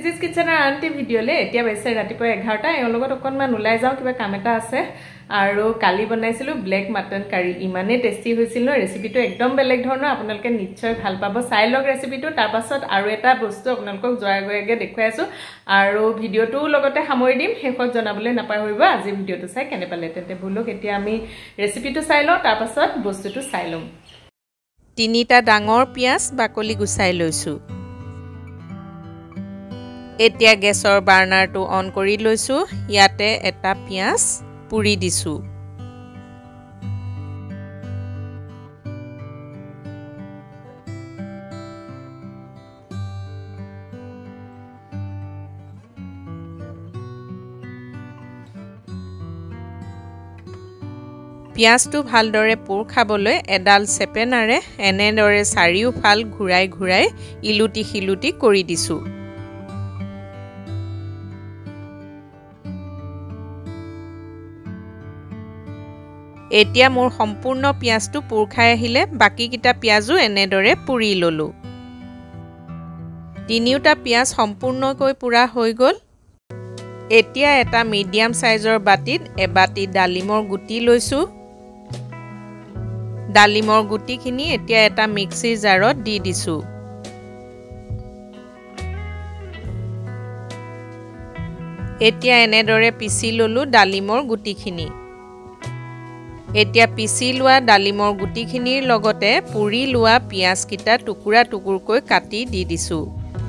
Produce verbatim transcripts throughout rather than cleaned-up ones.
Sweeties Kitchen er anti video le etia baise ratipo এঘাৰটা এৰ লগত অকনমান উলাই যাও কিবা কাম এটা আছে আৰু কালি বনাইছিলো ব্ল্যাক মাটন কাৰি ইমানে টেস্টি হৈছিল ন ৰেচিপিটো একদম বেলেগ ধৰণৰ আপোনালোকে নিশ্চয় ভাল পাব চাই লগ ৰেচিপিটো তাৰ পাছত আৰু এটা বস্তু আপোনালোকক জয়া গয়াগে দেখুৱাই আছো আৰু ভিডিওটো লগতে সামৰি দিম শেষত জনাবলৈ নাপাহৰিব আজি ভিডিওটো চাই কেনে পালে তেতে বলক এতিয়া আমি ৰেচিপিটো চাই লও তাৰ পাছত বস্তুটো চাই লম তিনিটা ডাঙৰ পিয়াজ বাকলি গুছাই লৈছো এতিয়া গেছৰ বাৰ্নাৰটো অন কৰি লৈছো ইয়াতে এটা পিয়াজ পুৰি দিছো পিয়াজটো ভালদৰে পুৰ খাবলৈ এডাল চেপেনাৰে এনেদৰে চাৰিওফাল ঘুৰাই ঘুৰাই ইলুটি খিলুটি কৰি দিছো এতিয়া মোৰ সম্পূৰ্ণ পিয়াজটো পুৰ খাই আহিলে বাকি কিটা পিয়াজো এনেদৰে পুৰি ললো তিনিওটা পিয়াজ সম্পূৰ্ণকৈ পুৰা হৈ গল এতিয়া এটা মিডিয়াম সাইজৰ বাটিত এবাটি ডালিমৰ গুটি লৈছো ডালিমৰ গুটিখিনি এতিয়া এটা মিক্সি জাৰত দি দিছো এতিয়া এনেদৰে পিছি ললো ডালিমৰ গুটিখিনি এতিয়া পিছি লোৱা ডালিমৰ গুটিখিনিৰ লগতে পুৰি লোৱা পিয়াজ কিটা টুকুৰা টুকুৰকৈ কাটি দি দিছো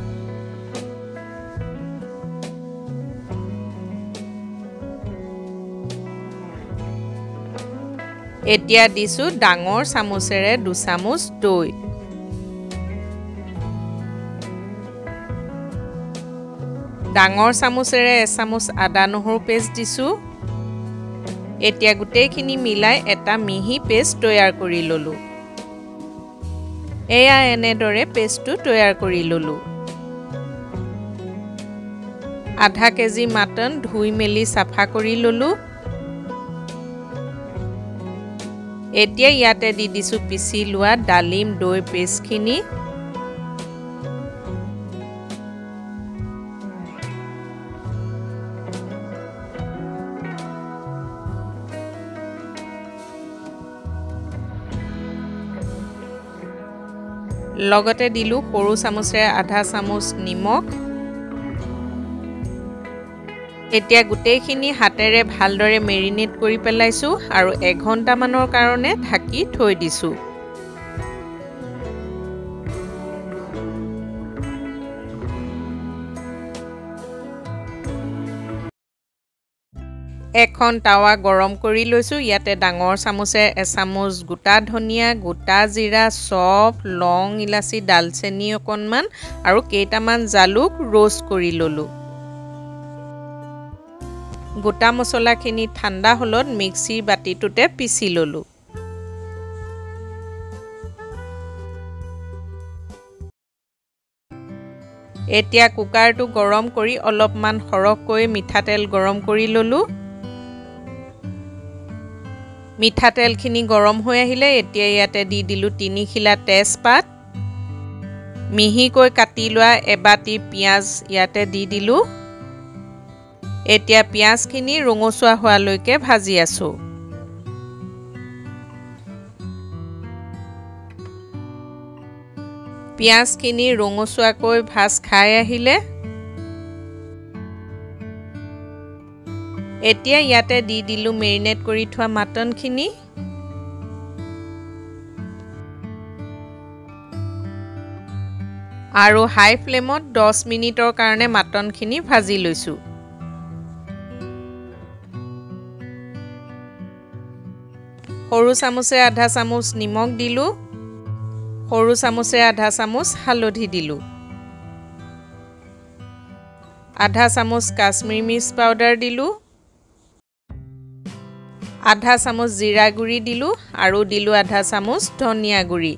এতিয়া দিছো ডাঙৰ চামুচেৰে দুই চামুচ দৈ ডাঙৰ চামুচেৰে এক চামুচ আদা নহৰু পেষ্ট দিছো এতিয়া গুটেইখিনি মিলাই এটা মিহি পেষ্ট তৈয়াৰ কৰি ললো এয়া এনেদৰে পেষ্টটো তৈয়াৰ কৰি ললো আধা কেজি মাটন ধুই মেলি সাফা কৰি ললো এতিয়া ইয়াতে দি দিছো পিছি লোৱা ডালিম দৈ পেষ্টখিনি লগতে দিলু সৰু চামুচেৰে আধা চামুচ নিমখ এতিয়া গুটেইখিনি হাতেৰে ভালদৰে মেৰিনেট কৰি পেলাইছো আৰু এক ঘণ্টা মানৰ কাৰণে ঢাকি থৈ দিছো এখন তাৱা গৰম কৰি লৈছো ইয়াতে ডাঙৰ চামুচে এক চামুচ গোটা ধনিয়া গোটা জিৰা চফ লং ইলাচি দালচেনি অকনমান আৰু কেইটামান জালুক रोस्ट কৰি ললো গোটা মছলাখিনি ঠাণ্ডা হলত মিক্সি বাটিটোতে পিছি ললো এতিয়া কুকাৰটো গৰম কৰি অলপমান হৰকৈ মিঠাতেল গৰম কৰি ললো মিঠাতেলখিনি গৰম হৈ আহিলে এতিয়া ইয়াতে দি দিলু তিনি খিলা তেজপাত মিহিকৈ কাটি লোৱা এবাটি পিয়াজ ইয়াতে দি দিলু এতিয়া পিয়াজখিনি ৰঙচুৱা হোৱালৈকে ভাজি আছো পিয়াজখিনি ৰঙচুৱাকৈ ভাজ খাই আহিলে এতিয়া ইয়াতে দি দিলু মেৰিনেট কৰি থোৱা মাটনখিনি আৰু হাই ফ্লেমত দহ মিনিটৰ কাৰণে মাটনখিনি ভাজি লৈছো সৰু চামুচে আধা চামুচ নিমখ দিলু সৰু চামুচে আধা চামুচ হালধি দিলু আধা চামুচ কাশ্মীৰী মিৰ্চ পাউডাৰ দিলু আধা চামুচ জিৰা গুৰি দিলু আৰু দিলু আধা চামুচ ধনিয়া গুৰি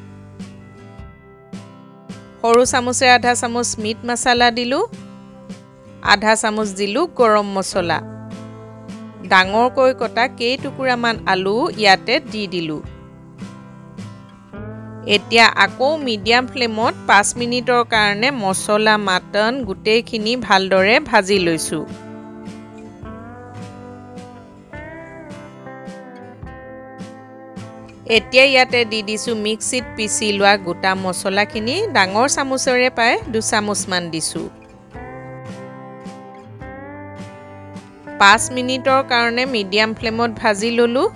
সৰু চামুচে আধা চামুচ মিট মছলা দিলু আধা চামুচ দিলু গৰম মছলা ডাঙৰকৈ কটা কেই টুকুৰা মান আলু ইয়াতে দি দিলু এতিয়া আকৌ মিডিয়াম ফ্লেমত পাঁচ মিনিটৰ কাৰণে মছলা মাটন গোটেইখিনি ভালদৰে ভাজি লৈছোঁ। এতিয়া ইয়াতে দি দিছোঁ মিক্সিত পিচি লোৱা গোটা মছলাখিনি ডাঙৰ চামুচেৰে পায় দুচামুচমান দিছোঁ। পাঁচ মিনিটৰ কাৰণে মিডিয়াম ফ্লেমত ভাজি ল'লোঁ।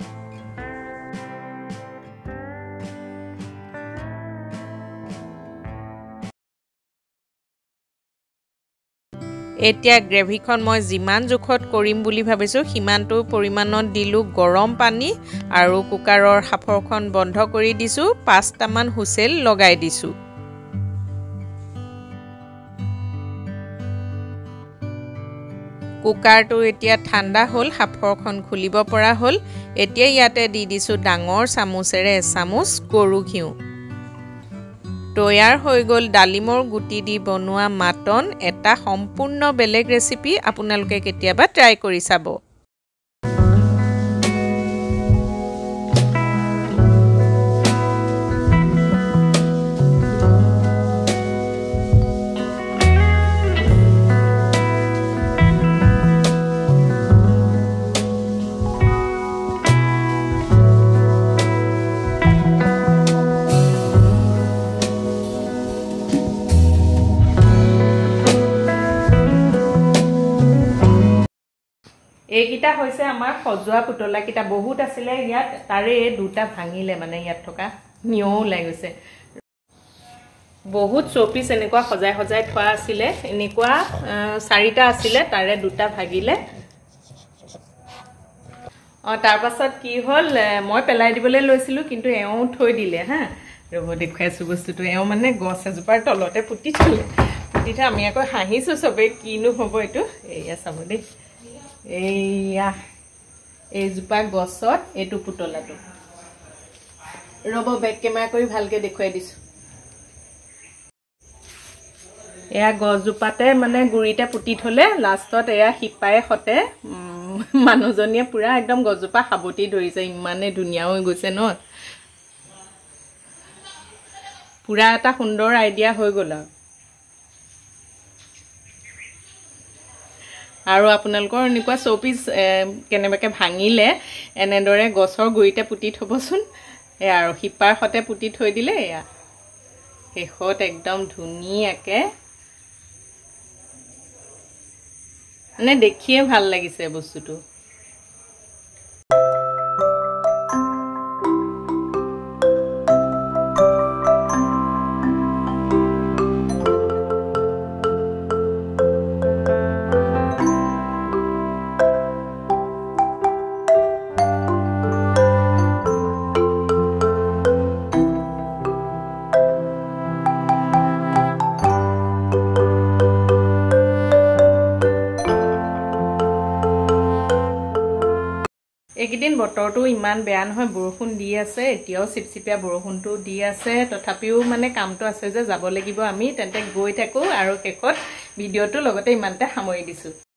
এতিয়া গ্ৰেভিখন মই যিমান জোখত কৰিম বুলি ভাবিছোঁ সিমানটো পৰিমাণত দিলোঁ গৰম পানী আৰু কুকাৰৰ সাঁফৰখন বন্ধ কৰি দিছোঁ। পাঁচটামান হুইচেল লগাই দিছোঁ। কুকাৰটো এতিয়া ঠাণ্ডা হ'ল, সাঁফৰখন খুলিব পৰা হ'ল। এতিয়া ইয়াতে দি দিছোঁ ডাঙৰ চামুচেৰে এচামুচ গৰু ঘিউ। তৈয়াৰ হৈ গ'ল ডালিমৰ গুটি দি বনোৱা মাটন, এটা সম্পূৰ্ণ বেলেগ ৰেচিপি। আপোনালোকে কেতিয়াবা ট্ৰাই কৰি চাব। এইকেইটা হৈছে আমাৰ সজোৱা পুতলাকেইটা। বহুত আছিলে ইয়াত, তাৰে দুটা ভাঙিলে, মানে ইয়াত থকা নিয়ও ওলাই গৈছে। বহুত শ্ব'পিচ এনেকুৱা সজাই সজাই থোৱা আছিলে, এনেকুৱা চাৰিটা আছিলে, তাৰে দুটা ভাগিলে। অঁ, তাৰপাছত কি হ'ল, মই পেলাই দিবলৈ লৈছিলোঁ কিন্তু এওঁ থৈ দিলে। হা, ৰ'ব দেখুৱাইছোঁ বস্তুটো। এওঁ মানে গছ এজোপাৰ তলতে পুতি থ'লে। পুতি থৈ আমি আকৌ হাঁহিছোঁ চবেই, কিনো হ'ব এইটো। এয়া চাব দেই, এইয়া এইজোপা গছত এইটো পুতলাটো। ৰ'ব বেক কেমেৰা কৰি ভালকৈ দেখুৱাই দিছোঁ। এয়া গছজোপাতে মানে গুৰিতে পুতি থ'লে, লাষ্টত এয়া শিপাই সতে মানুহজনীয়ে পুৰা একদম গছজোপা সাৱটি ধৰিছে। ইমানে ধুনীয়া হৈ গৈছে ন, পুৰা এটা সুন্দৰ আইডিয়া হৈ গ'ল আৰু। আৰু আপোনালোকৰ এনেকুৱা শ্ব'পিচ কেনেবাকৈ ভাঙিলে এনেদৰে গছৰ গুৰিতে পুতি থ'বচোন। এয়া আৰু শিপাৰ সতে পুতি থৈ দিলে, এয়া শেষত একদম ধুনীয়াকৈ, মানে দেখিয়ে ভাল লাগিছে বস্তুটো। এইকেইদিন বতৰটো ইমান বেয়া নহয়, বৰষুণ দি আছে, এতিয়াও চিপচিপীয়া বৰষুণটো দি আছে। তথাপিও মানে কামটো আছে যে যাব লাগিব আমি, তেন্তে গৈ থাকোঁ আৰু শেষত ভিডিঅ'টো লগতে ইমানতে সামৰি দিছোঁ।